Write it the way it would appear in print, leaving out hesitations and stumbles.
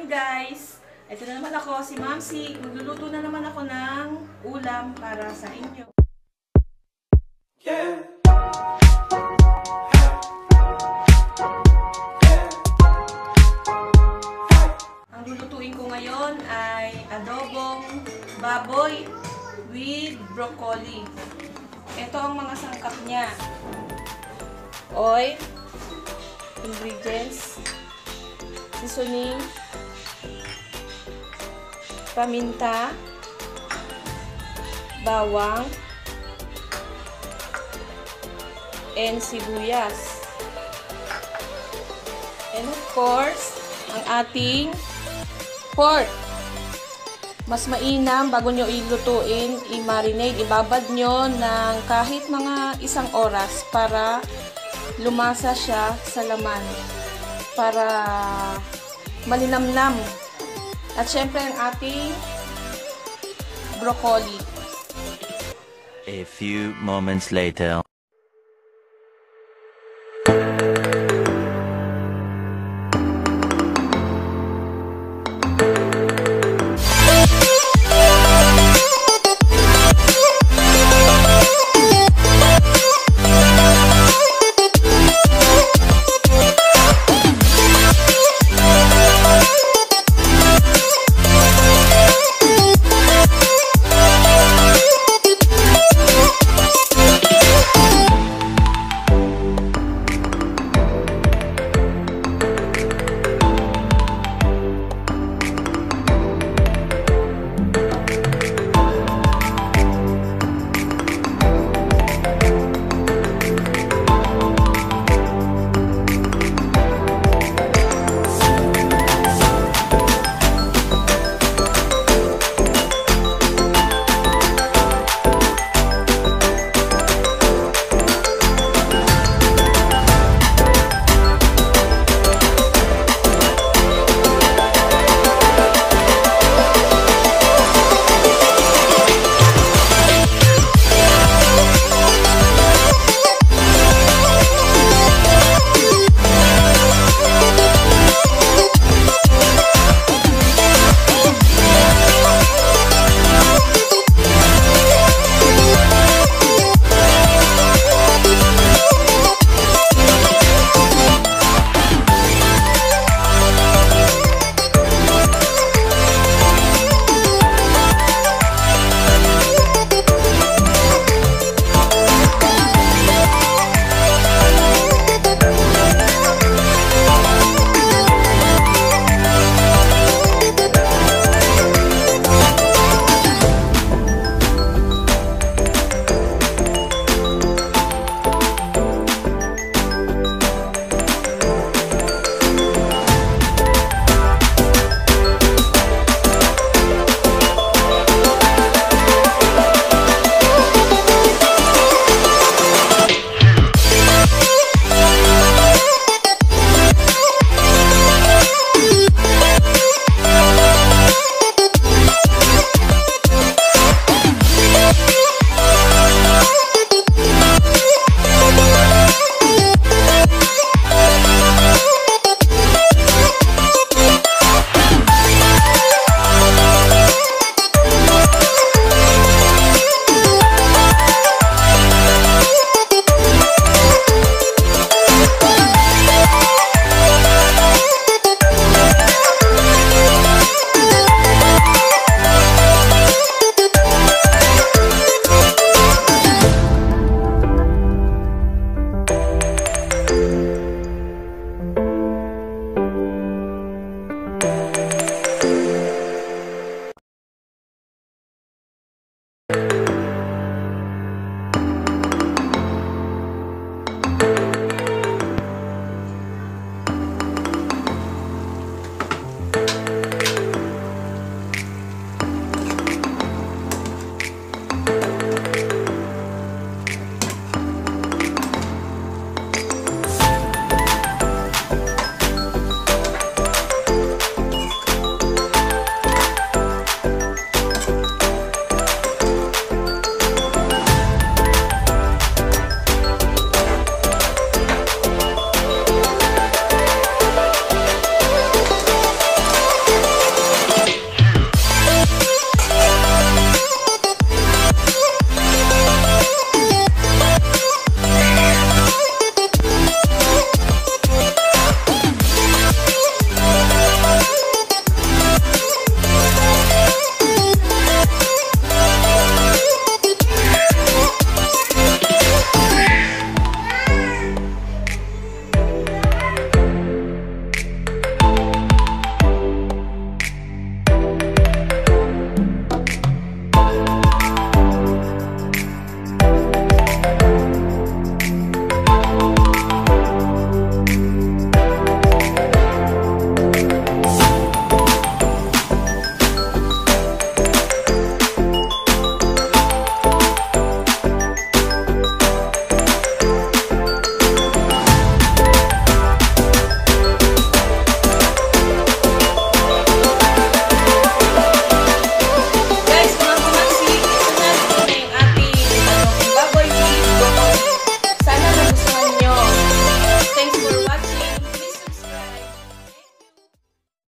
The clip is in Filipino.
afternoon guys! Ito na naman ako, si Mamsi. Magluluto na naman ako ng ulam para sa inyo. Yeah. Ang lulutuin ko ngayon ay adobong baboy with broccoli. Ito ang mga sangkap niya. Oil, ingredients, seasoning, paminta, bawang, and sibuyas. And of course, ang ating pork. Mas mainam bago nyo ilutuin, i-marinate, ibabad nyo ng kahit mga 1 oras para lumasa siya sa laman. Para malinamnam. At syempre ang ating broccoli. A few moments later.